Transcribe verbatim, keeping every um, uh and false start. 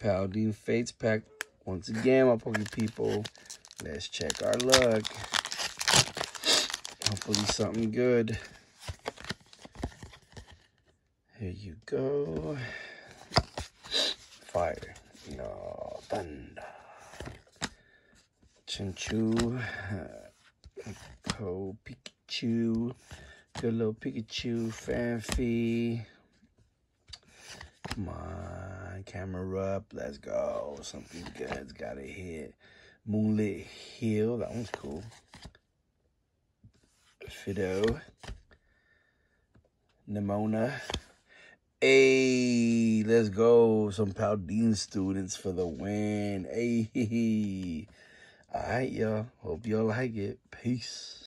Paldean Fates pack. Once again, my Poke people, let's check our luck. Hopefully something good. Here you go. Fire. No, thunder. Chinchou. Po Pikachu. Good little Pikachu. Fanfy. Come on. Camera up. Let's go. Something good's got to hit. Moonlit Hill. That one's cool. Fido. Nimona. Hey, let's go. Some Paldean students for the win. Hey. All right, y'all. Hope y'all like it. Peace.